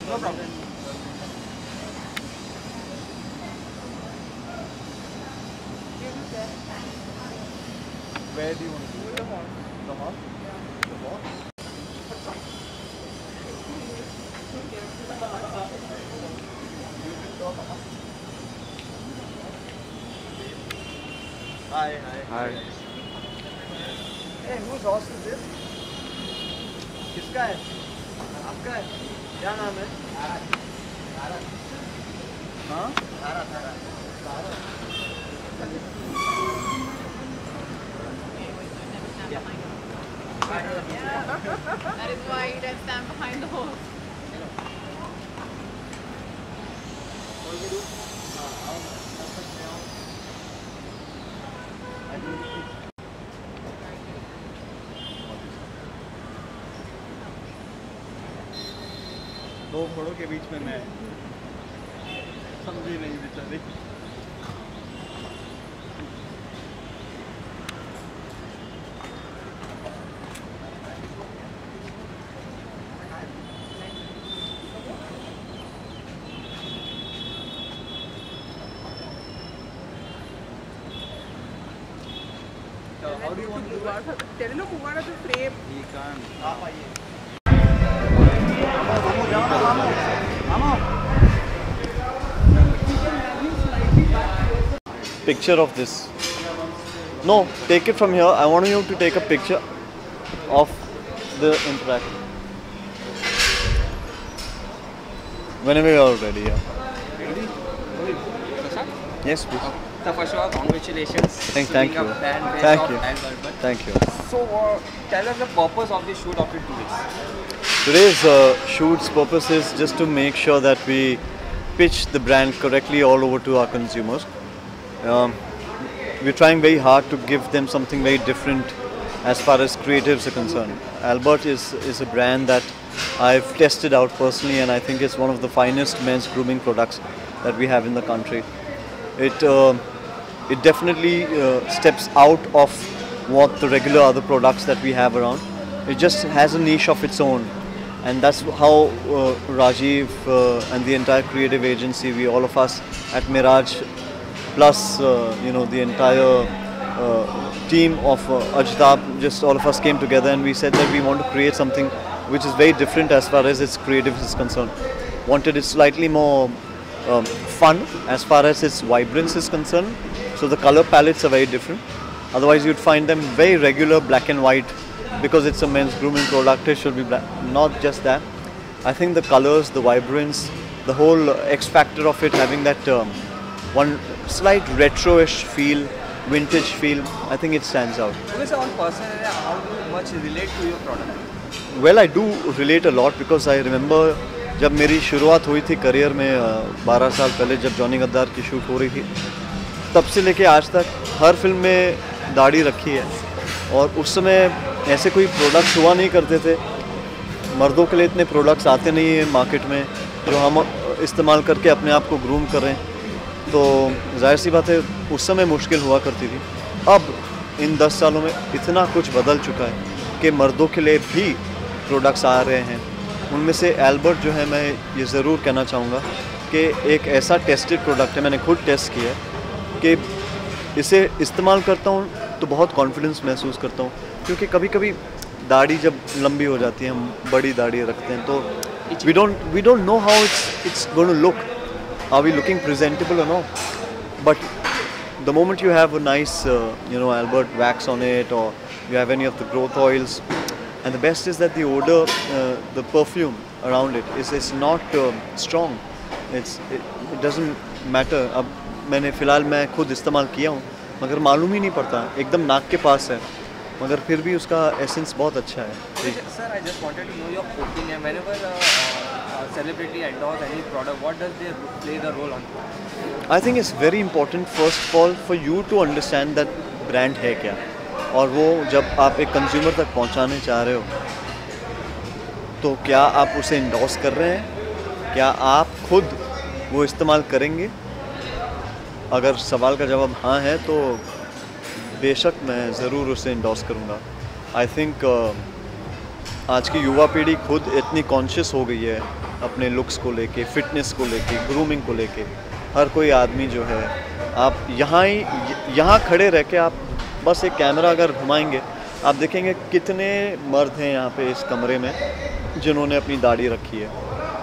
No problem. Where do you want to do? The hall. The hall? The hall? Hi. Hi. Hey, whose house is this? किसका है? आपका है? क्या नाम है? हाँ? That is why you don't stand behind the horse. दो घोड़ों के बीच में मैं समझी नहीं बेचारी। How do you want to do it? Tell him to move out of the frame. He can't. आप आइए। Picture of this. No, take it from here. I want you to take a picture of the interaction. Whenever you are ready, yeah. Ready? Yes, please. So first of all, congratulations. Thank you. Thank you. Thank you. So tell us the purpose of the shoot of the 2 days. Today's shoot's purpose is just to make sure that we pitch the brand correctly all over to our consumers. We're trying very hard to give them something very different as far as creatives are concerned. Albert is a brand that I've tested out personally, and I think it's one of the finest men's grooming products that we have in the country. It definitely steps out of what the regular other products that we have around. It just has a niche of its own, and that's how Rajiv and the entire creative agency, we all of us at Miraj, plus the entire team of Ajtab, just all of us came together and we said that we want to create something which is very different as far as its creative is concerned. Wanted it slightly more fun as far as its vibrance is concerned. So the color palettes are very different. Otherwise you'd find them very regular black and white. Because it's a men's grooming product, it should be black. Not just that. I think the colors, the vibrance, the whole X factor of it, having that one slight retro-ish feel, vintage feel, I think it stands out. Okay, so on personal, how do you much relate to your product? Well, I do relate a lot because I remember जब मेरी शुरुआत हुई थी career में 12 साल पहले जब Johnny गद्दार की शूट हो रही थी, तब से लेके आज तक हर फिल्म में दाढ़ी रखी है। और उस समय ऐसे कोई प्रोडक्ट्स हुआ नहीं करते थे, मर्दों के लिए इतने प्रोडक्ट्स आते नहीं हैं मार्केट में जो हम इस्तेमाल करके अपने आप को ग्रूम कर रहे हैं। तो जाहिर सी बात है उस समय मुश्किल हुआ करती थी। अब इन 10 सालों में इतना कुछ बदल चुका है कि मर्दों के लिए भी प्रोडक्ट्स आ रहे हैं। उनमें से एल्बर्ट जो है, मैं ये ज़रूर कहना चाहूँगा कि एक ऐसा टेस्टेड प्रोडक्ट है, मैंने खुद टेस्ट किया है कि इसे इस्तेमाल करता हूँ तो बहुत कॉन्फिडेंस महसूस करता हूँ। क्योंकि कभी कभी दाढ़ी जब लंबी हो जाती है, हम बड़ी दाढ़ी रखते हैं, तो we don't know how it's going to look, are we looking presentable और not, but the moment you have a nice, Albert wax on it, or you have any of the growth oils, and the best is that the odor, the perfume around it is not strong. It doesn't matter. अब मैंने फ़िलहाल मैं खुद इस्तेमाल किया हूँ, मगर मालूम ही नहीं पड़ता, एकदम नाक के पास है, मगर फिर भी उसका एसेंस बहुत अच्छा है. Sir, I just wanted to know your opinion. Whenever a celebrity endorse any product, what does they play the role on? I think it's very important first of all for you to understand that brand है क्या, और वो जब आप एक consumer तक पहुंचाने चाह रहे हो तो क्या आप उसे इंडोर्स कर रहे हैं, क्या आप खुद वो इस्तेमाल करेंगे. अगर सवाल का जवाब हाँ है तो बेशक मैं ज़रूर उसे इंडोर्स करूँगा. आई थिंक आज की युवा पीढ़ी खुद इतनी कॉन्शियस हो गई है अपने लुक्स को लेके, फिटनेस को लेके, ग्रूमिंग को लेके। हर कोई आदमी जो है, आप यहाँ खड़े रह के आप बस एक कैमरा अगर घुमाएंगे, आप देखेंगे कितने मर्द हैं यहाँ पे इस कमरे में जिन्होंने अपनी दाढ़ी रखी है।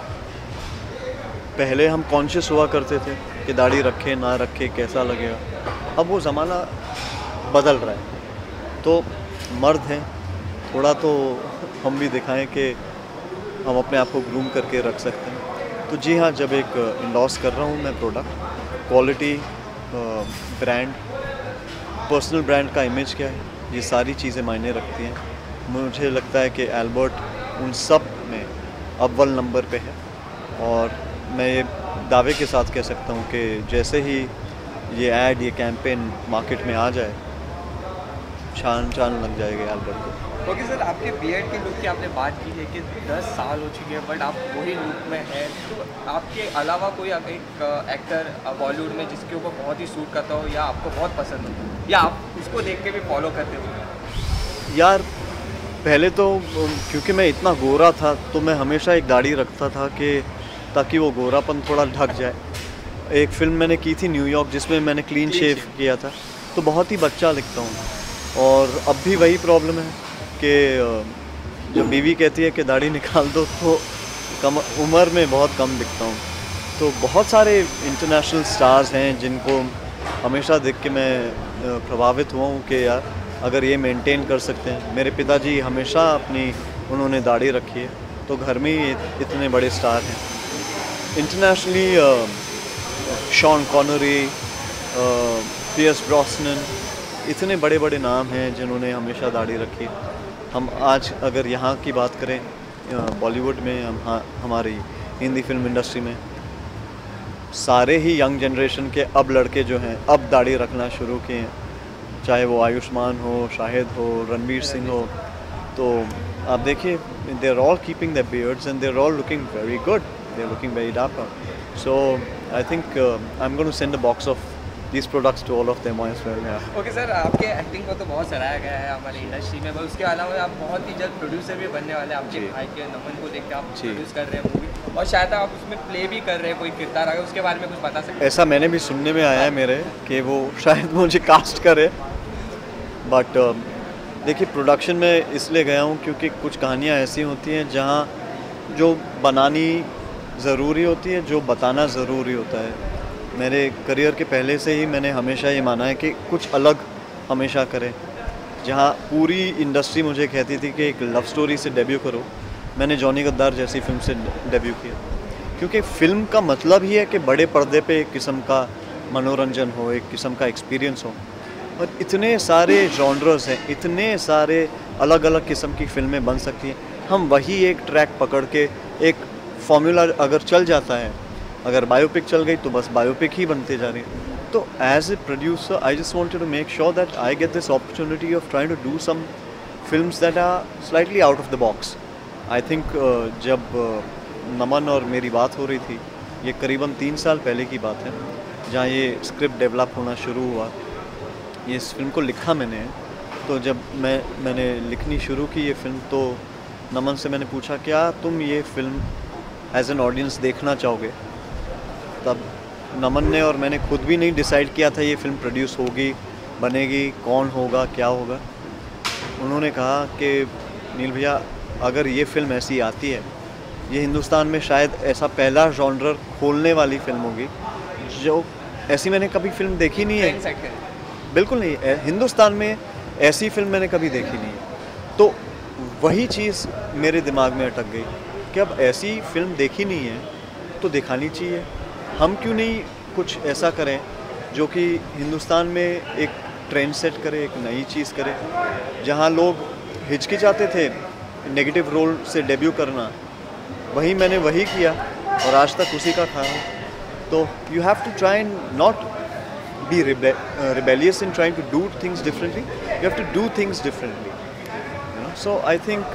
पहले हम कॉन्शियस हुआ करते थे कि दाढ़ी रखे ना रखे कैसा लगेगा, अब वो ज़माना बदल रहा है। तो मर्द हैं, थोड़ा तो हम भी दिखाएं कि हम अपने आप को ग्रूम करके रख सकते हैं। तो जी हाँ, जब एक इंडोर्स कर रहा हूँ मैं product, quality, brand, personal brand का इमेज क्या है, ये सारी चीज़ें मायने रखती हैं। मुझे लगता है कि एल्बर्ट उन सब में अव्वल नंबर पे है और मैं ये दावे के साथ कह सकता हूँ कि जैसे ही ये ऐड, ये कैंपेन मार्केट में आ जाए, चान लग जाएगा एल्बर्ट को। ओके सर, आपके बियर्ड के लुक की आपने बात की है कि 10 साल हो चुके हैं बट आप वही लुक में हैं। तो आपके अलावा कोई एक एक्टर बॉलीवुड में जिसके ऊपर बहुत ही सूट करता हो या आपको बहुत पसंद हो या आप उसको देख के भी फॉलो करते हो? यार पहले तो क्योंकि मैं इतना गोरा था तो मैं हमेशा एक दाढ़ी रखता था कि ताकि वो गोरापन थोड़ा ढक जाए। एक फ़िल्म मैंने की थी न्यूयॉर्क जिसमें मैंने क्लीन शेव किया था, तो बहुत ही बच्चा दिखता हूँ। और अब भी वही प्रॉब्लम है कि जब बीवी कहती है कि दाढ़ी निकाल दो तो कम उम्र में बहुत कम दिखता हूँ। तो बहुत सारे इंटरनेशनल स्टार्स हैं जिनको हमेशा देख के मैं प्रभावित हुआ हूँ कि यार अगर ये मेंटेन कर सकते हैं। मेरे पिताजी हमेशा उन्होंने दाढ़ी रखी है, तो घर में ही इतने बड़े स्टार हैं। Internationally Sean Connery, Pierce Brosnan, इतने बड़े बड़े नाम हैं जिन्होंने हमेशा दाढ़ी रखी। हम आज अगर यहाँ की बात करें बॉलीवुड में, हमारी हिंदी फिल्म इंडस्ट्री में सारे ही यंग जनरेशन के अब लड़के जो हैं अब दाढ़ी रखना शुरू किए हैं, चाहे वो आयुष्मान हो, शाहिद हो, रणवीर सिंह हो। तो आप देखिए, they are all keeping their beards and they are all looking very good, they are looking very dapper. So I think I am going to send the box of these products to all of them as well. Okay sir, आपके acting को तो बहुत सराहा गया है हमारी industry में, पर उसके अलावा आप बहुत ही जल्द प्रोड्यूसर भी बनने वाले हैं। आपके भाई के नमन को देख के आप प्रोड्यूस कर रहे हैं मूवी, और शायद आप उसमें प्ले भी कर रहे हैं, कोई किरदार आ गया, उसके बारे में कुछ बता सकते हैं? ऐसा मैंने भी सुनने में आया है मेरे कि वो शायद मुझे कास्ट करे, बट देखिए प्रोडक्शन में इसलिए गया हूँ क्योंकि कुछ कहानियाँ ऐसी होती हैं जहाँ जो बनानी ज़रूरी होती है, जो बताना ज़रूरी होता है। मेरे करियर के पहले से ही मैंने हमेशा ये माना है कि कुछ अलग हमेशा करें। जहाँ पूरी इंडस्ट्री मुझे कहती थी कि एक लव स्टोरी से डेब्यू करो, मैंने जॉनी गद्दार जैसी फिल्म से डेब्यू किया, क्योंकि फ़िल्म का मतलब ही है कि बड़े पर्दे पे एक किस्म का मनोरंजन हो, एक किस्म का एक्सपीरियंस हो। और इतने सारे जॉनर्स हैं, इतने सारे अलग अलग किस्म की फ़िल्में बन सकती हैं। हम वही एक ट्रैक पकड़ के, एक फॉर्मूला अगर चल जाता है, अगर बायोपिक चल गई तो बस बायोपिक ही बनते जा रही है। तो as a producer I just wanted to make sure that I get this opportunity of trying to do some films that are slightly out of the box. I think जब नमन और मेरी बात हो रही थी, ये करीबन 3 साल पहले की बात है, जहाँ ये स्क्रिप्ट डेवलप होना शुरू हुआ। ये इस फिल्म को लिखा मैंने, तो जब मैंने लिखनी शुरू की ये फिल्म, तो नमन से मैंने पूछा क्या तुम ये फिल्म एज एन ऑडियंस देखना चाहोगे? तब नमन ने और मैंने खुद भी नहीं डिसाइड किया था ये फिल्म प्रोड्यूस होगी, बनेगी, कौन होगा, क्या होगा। उन्होंने कहा कि नील भैया अगर ये फिल्म ऐसी आती है, ये हिंदुस्तान में शायद ऐसा पहला जॉनर खोलने वाली फिल्म होगी जो ऐसी मैंने कभी फिल्म देखी नहीं है। बिल्कुल नहीं, हिंदुस्तान में ऐसी फिल्म मैंने कभी देखी नहीं है। तो वही चीज़ मेरे दिमाग में अटक गई कि अब ऐसी फिल्म देखी नहीं है तो दिखानी चाहिए। हम क्यों नहीं कुछ ऐसा करें जो कि हिंदुस्तान में एक ट्रेंड सेट करे, एक नई चीज़ करे। जहाँ लोग हिचकिचाते थे नेगेटिव रोल से डेब्यू करना, मैंने वही किया और आज तक उसी का खा हूँ। तो you have to try and not be rebellious in trying to do things differently. You have to do things differently. You know? So I think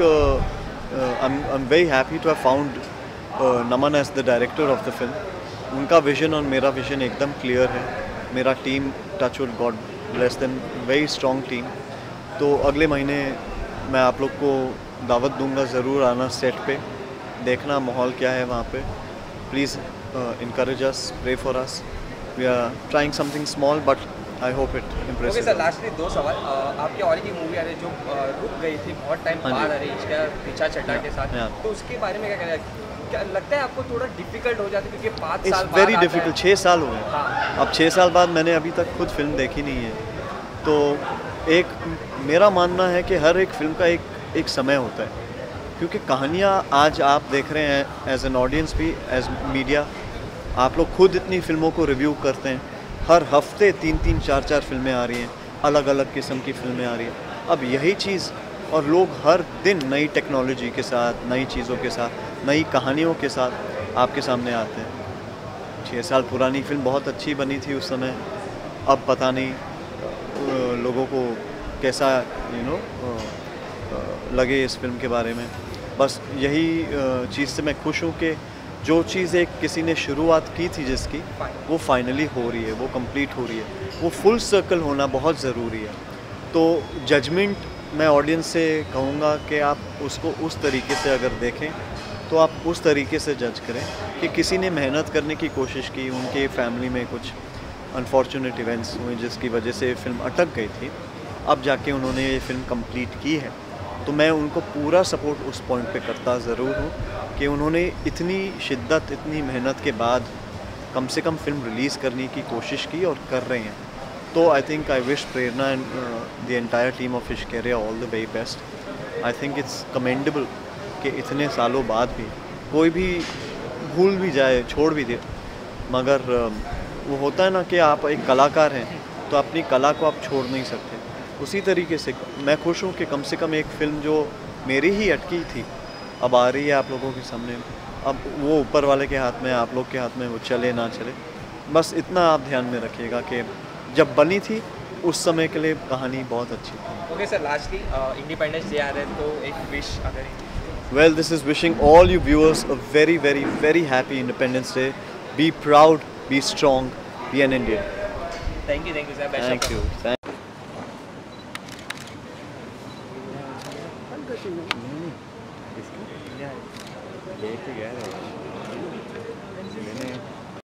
I'm very happy to have found Naman as the director of the film. उनका vision और मेरा vision एकदम clear है। मेरा team, touch wood, god bless them, very strong team. तो अगले महीने मैं आप लोग को दावत दूंगा ज़रूर आना सेट पे, देखना माहौल क्या है वहाँ पे. Please encourage us, pray for us. We are trying something small, but I hope it impresses. Okay sir, lastly 2 सवाल. आपकी और की मूवी आ रही जो रुक गई थी बहुत टाइम हाँ जी. बाद आ रही इसका पीछा चड्ढा के साथ, Yeah. तो उसके बारे में क्या कहना है? क्या लगता है आपको थोड़ा डिफिकल्ट हो जाता है क्योंकि 5 It's साल बाद very आता है? difficult. 6 साल हो गए. हाँ. अब 6 साल बाद मैंने अभी तक खुद फिल्म देखी नहीं है. तो एक मेरा मानना है कि हर एक फिल्म का एक समय होता है, क्योंकि कहानियाँ आज आप देख रहे हैं एज एन ऑडियंस भी, एज मीडिया आप लोग खुद इतनी फिल्मों को रिव्यू करते हैं. हर हफ्ते 3-3, 4-4 फिल्में आ रही हैं, अलग अलग किस्म की फिल्में आ रही हैं. अब यही चीज़, और लोग हर दिन नई टेक्नोलॉजी के साथ, नई चीज़ों के साथ, नई कहानियों के साथ आपके सामने आते हैं. 6 साल पुरानी फिल्म बहुत अच्छी बनी थी उस समय. अब पता नहीं लोगों को कैसा लगे इस फिल्म के बारे में. बस यही चीज़ से मैं खुश हूँ कि जो चीज़ एक किसी ने शुरुआत की थी जिसकी, वो फाइनली हो रही है, वो कंप्लीट हो रही है. वो फुल सर्कल होना बहुत ज़रूरी है. तो जजमेंट मैं ऑडियंस से कहूँगा कि आप उसको उस तरीके से अगर देखें तो आप उस तरीके से जज करें कि किसी ने मेहनत करने की कोशिश की, उनके फैमिली में कुछ अनफॉर्चुनेट इवेंट्स हुए जिसकी वजह से फिल्म अटक गई थी, अब जाके उन्होंने ये फिल्म कंप्लीट की है. तो मैं उनको पूरा सपोर्ट उस पॉइंट पे करता ज़रूर हूँ कि उन्होंने इतनी शिद्दत, इतनी मेहनत के बाद कम से कम फिल्म रिलीज़ करने की कोशिश की और कर रहे हैं. तो I think I wish Prerna and the entire team of Ishqeria all the very best. I think it's commendable कि इतने सालों बाद भी कोई भी भूल भी जाए, छोड़ भी दे, मगर वो होता है ना कि आप एक कलाकार हैं तो अपनी कला को आप छोड़ नहीं सकते. उसी तरीके से मैं खुश हूँ कि कम से कम एक फ़िल्म जो मेरी ही अटकी थी अब आ रही है आप लोगों के सामने. अब वो ऊपर वाले के हाथ में, आप लोग के हाथ में, वो चले ना चले, बस इतना आप ध्यान में रखिएगा कि जब बनी थी उस समय के लिए कहानी बहुत अच्छी थी. Okay sir, lastly independence day आ रहा है तो एक विश अगर. Well, this is wishing all you viewers a very, very, very happy Independence Day. Be proud, be strong, be an Indian. Thank you sir. Best Thank you. लेके गया